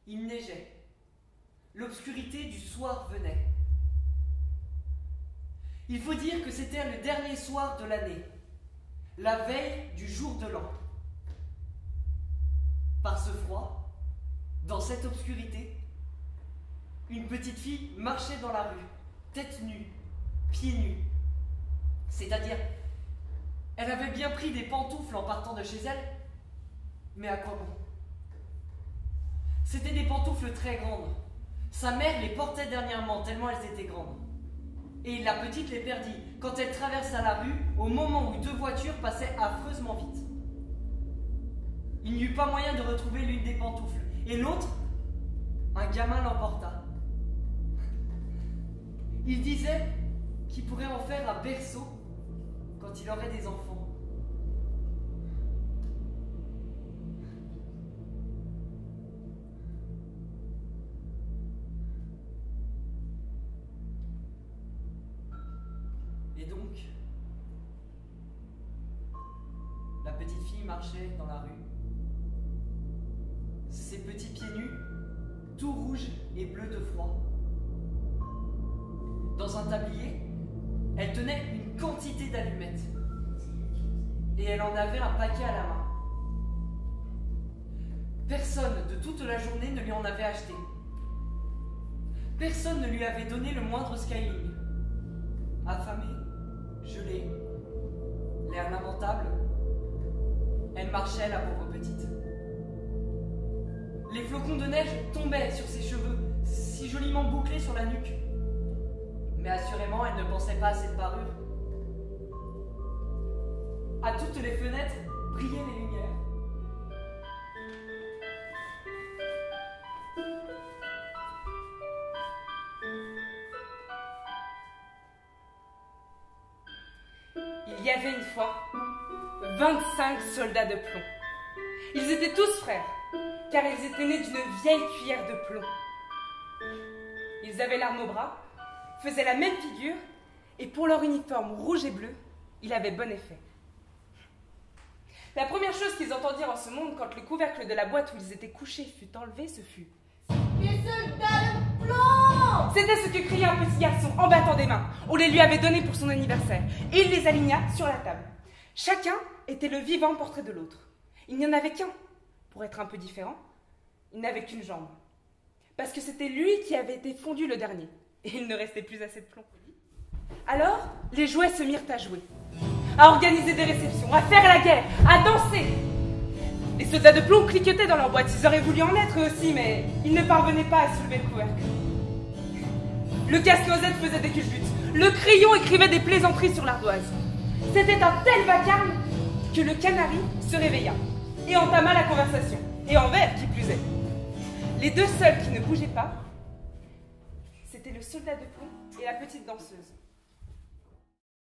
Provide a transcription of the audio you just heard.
Il neigeait. L'obscurité du soir venait. Il faut dire que c'était le dernier soir de l'année, la veille du jour de l'an. Par ce froid, dans cette obscurité, une petite fille marchait dans la rue, tête nue, pieds nus. C'est-à-dire, elle avait bien pris des pantoufles en partant de chez elle, mais à quoi bon? C'étaient des pantoufles très grandes. Sa mère les portait dernièrement, tellement elles étaient grandes. Et la petite les perdit quand elle traversa la rue au moment où deux voitures passaient affreusement vite. Il n'y eut pas moyen de retrouver l'une des pantoufles, et l'autre, un gamin l'emporta. Il disait qu'il pourrait en faire un berceau quand il aurait des enfants. Et donc, la petite fille marchait dans la rue, ses petits pieds nus, tout rouges et bleus de froid. Dans un tablier, elle tenait une quantité d'allumettes, et elle en avait un paquet à la main. Personne de toute la journée ne lui en avait acheté. Personne ne lui avait donné le moindre skyling. Affamée, gelée, l'air lamentable, elle marchait, la pauvre petite. Les flocons de neige tombaient sur ses cheveux, si joliment bouclés sur la nuque. Mais assurément, elle ne pensait pas à cette parure. À toutes les fenêtres brillaient les lumières. Il y avait une fois 25 soldats de plomb. Ils étaient tous frères, car ils étaient nés d'une vieille cuillère de plomb. Ils avaient l'arme au bras, faisaient la même figure, et pour leur uniforme rouge et bleu, il avait bon effet. La première chose qu'ils entendirent en ce monde quand le couvercle de la boîte où ils étaient couchés fut enlevé, ce fut « Les soldats de plomb !» C'était ce que criait un petit garçon en battant des mains. On les lui avait donnés pour son anniversaire, et il les aligna sur la table. Chacun était le vivant portrait de l'autre. Il n'y en avait qu'un. Pour être un peu différent, il n'avait qu'une jambe. Parce que c'était lui qui avait été fondu le dernier, et il ne restait plus assez de plomb. Alors, les jouets se mirent à jouer, à organiser des réceptions, à faire la guerre, à danser. Les soldats de plomb cliquetaient dans leur boîte. Ils auraient voulu en être eux aussi, mais ils ne parvenaient pas à soulever le couvercle. Le casse-noisette faisait des culbutes. Le crayon écrivait des plaisanteries sur l'ardoise. C'était un tel vacarme que le canari se réveilla et entama la conversation, et en vers qui plus est. Les deux seuls qui ne bougeaient pas, c'était le soldat de plomb et la petite danseuse.